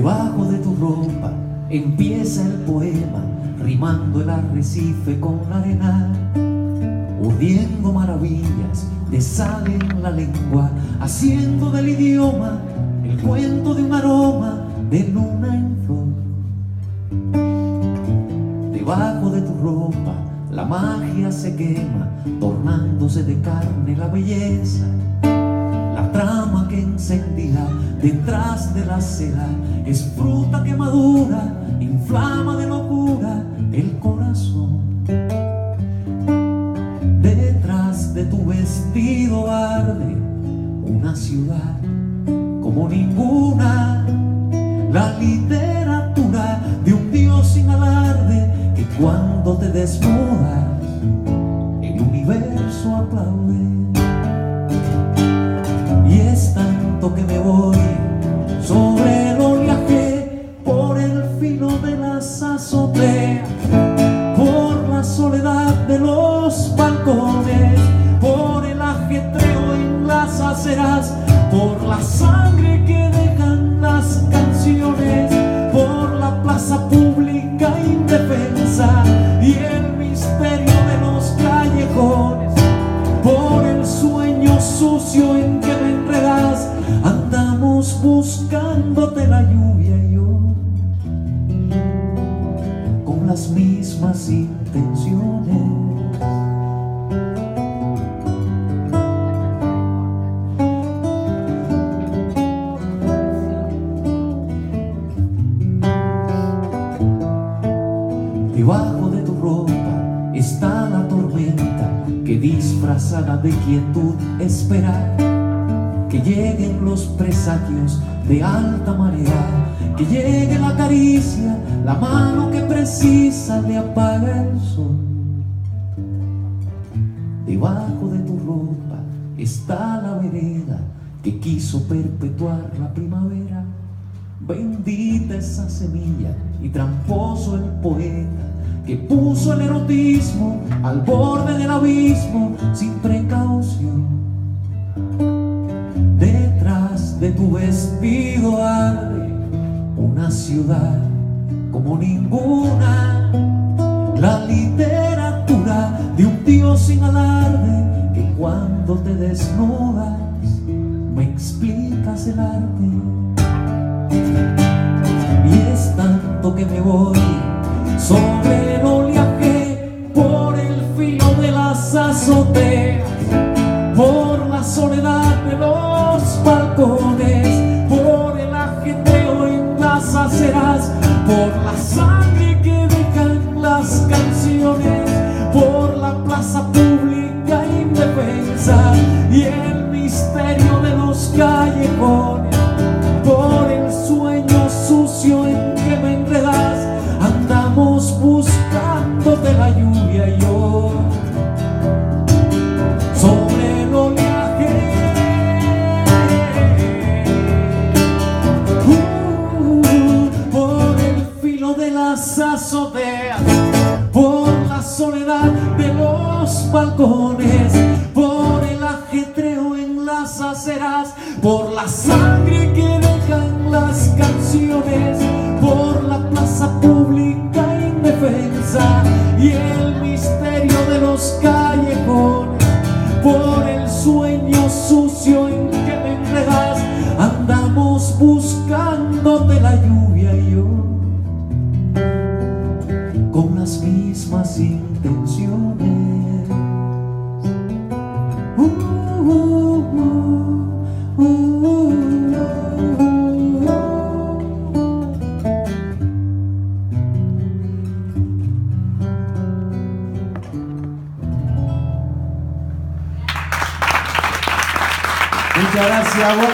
Debajo de tu ropa empieza el poema, rimando el arrecife con la arena, urdiendo maravillas de sal en la lengua, haciendo del idioma el cuento de un aroma de luna en flor. Debajo de tu ropa la magia se quema, tornándose de carne la belleza. La trama que encendida detrás de la cera es fruta que madura, inflama de locura el corazón. Detrás de tu vestido arde una ciudad como ninguna, la literatura de un Dios sin alarde que cuando te desnudas el universo aplaude. Y es tanto que me voy sobre el oleaje, por el filo de las azoteas, por la soledad de los balcones, por el ajetreo en las aceras, por la sangre que dejan las canciones, por la plaza pública indefensa y el misterio de los callejones, por el sueño sucio en que me enredas. Andamos buscándote la lluvia y yo, con las mismas intenciones. Debajo de tu ropa está la tormenta que disfrazada de quietud espera que lleguen los presagios de alta marea, que llegue la caricia, la mano que precisa le apaga el sol. Debajo de tu ropa está la vereda que quiso perpetuar la primavera. Bendita esa semilla y tramposo el poeta que puso el erotismo al borde del abismo sin precaución. Detrás de tu vestido arde una ciudad como ninguna, la literatura de un Dios sin alarde que cuando te desnudas me explicas el arte. Y es tanto que me voy sobre el oleaje, por el filo de las azoteas, por la soledad de los balcones, por el ajetreo en las aceras, por la sangre que dejan las canciones, por la plaza pública indefensa y el misterio de los callejones, por el sueño sucio en que me enredas. Andamos buscándote la lluvia y yo, sobre el oleaje, por el filo de las azoteas, por la soledad de los balcones, por el ajetreo en las aceras, por la sangre que dejan las canciones, por la plaza pública indefensa y el misterio de los callejones, por el sueño sucio en que me enredas. Andamos buscándote la lluvia y yo, con las mismas intenciones. Muchas gracias.